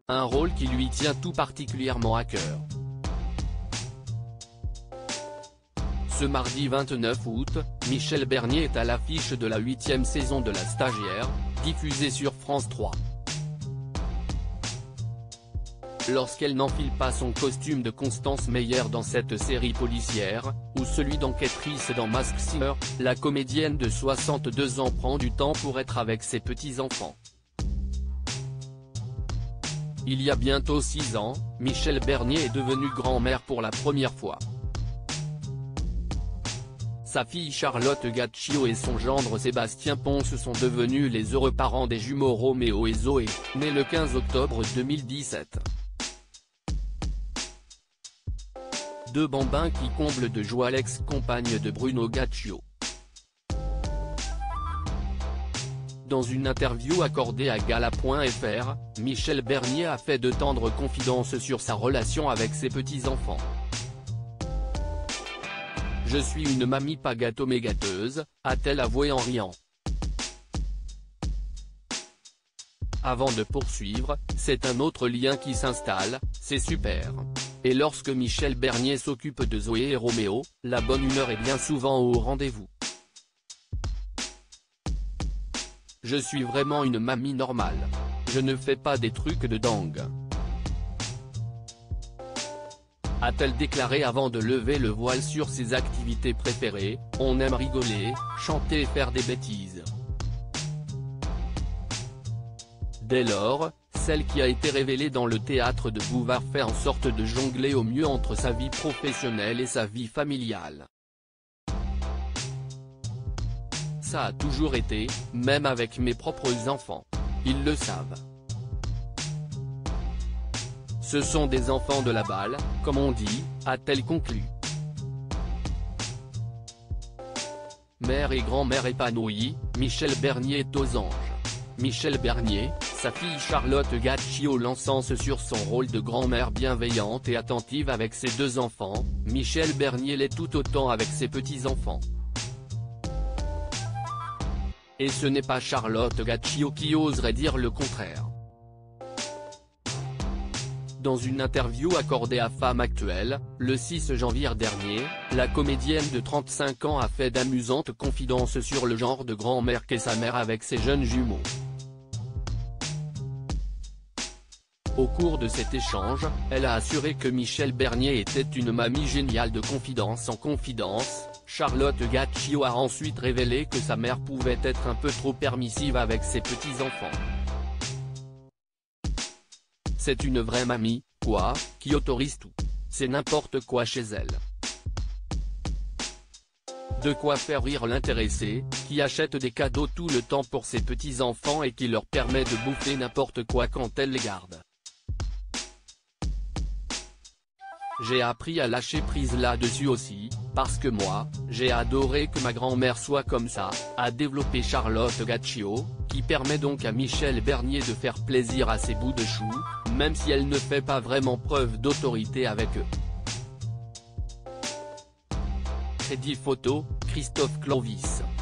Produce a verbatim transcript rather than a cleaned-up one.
un rôle qui lui tient tout particulièrement à cœur. Ce mardi vingt-neuf août, Michèle Bernier est à l'affiche de la huitième saison de La Stagiaire, diffusée sur France trois. Lorsqu'elle n'enfile pas son costume de Constance Meyer dans cette série policière, ou celui d'enquêtrice dans Masked Singer, la comédienne de soixante-deux ans prend du temps pour être avec ses petits-enfants. Il y a bientôt six ans, Michèle Bernier est devenue grand-mère pour la première fois. Sa fille Charlotte Gaccio et son gendre Sébastien Ponce sont devenus les heureux parents des jumeaux Roméo et Zoé, nés le quinze octobre deux mille dix-sept. Deux bambins qui comblent de joie l'ex-compagne de Bruno Gaccio. Dans une interview accordée à Gala point F R, Michèle Bernier a fait de tendres confidences sur sa relation avec ses petits-enfants. « Je suis une mamie pas gâteau mais gâteuse », a-t-elle avoué en riant. Avant de poursuivre, c'est un autre lien qui s'installe, c'est super. Et lorsque Michèle Bernier s'occupe de Zoé et Roméo, la bonne humeur est bien souvent au rendez-vous. Je suis vraiment une mamie normale. Je ne fais pas des trucs de dingue. A-t-elle déclaré avant de lever le voile sur ses activités préférées, on aime rigoler, chanter et faire des bêtises. Dès lors, celle qui a été révélée dans le théâtre de Bouvard fait en sorte de jongler au mieux entre sa vie professionnelle et sa vie familiale. Ça a toujours été, même avec mes propres enfants. Ils le savent. Ce sont des enfants de la balle, comme on dit, a-t-elle conclu. Mère et grand-mère épanouie, Michèle Bernier est aux anges. Michèle Bernier, sa fille Charlotte Gaccio l'encense sur son rôle de grand-mère bienveillante et attentive avec ses deux enfants, Michèle Bernier l'est tout autant avec ses petits-enfants. Et ce n'est pas Charlotte Gaccio qui oserait dire le contraire. Dans une interview accordée à Femme Actuelle, le six janvier dernier, la comédienne de trente-cinq ans a fait d'amusantes confidences sur le genre de grand-mère qu'est sa mère avec ses jeunes jumeaux. Au cours de cet échange, elle a assuré que Michèle Bernier était une mamie géniale de confidence en confidence. Charlotte Gaccio a ensuite révélé que sa mère pouvait être un peu trop permissive avec ses petits-enfants. C'est une vraie mamie, quoi, qui autorise tout. C'est n'importe quoi chez elle. De quoi faire rire l'intéressé, qui achète des cadeaux tout le temps pour ses petits-enfants et qui leur permet de bouffer n'importe quoi quand elle les garde. J'ai appris à lâcher prise là-dessus aussi, parce que moi, j'ai adoré que ma grand-mère soit comme ça, a développé Charlotte Gaccio, qui permet donc à Michèle Bernier de faire plaisir à ses bouts de chou, même si elle ne fait pas vraiment preuve d'autorité avec eux. Crédit photo, Christophe Clovis.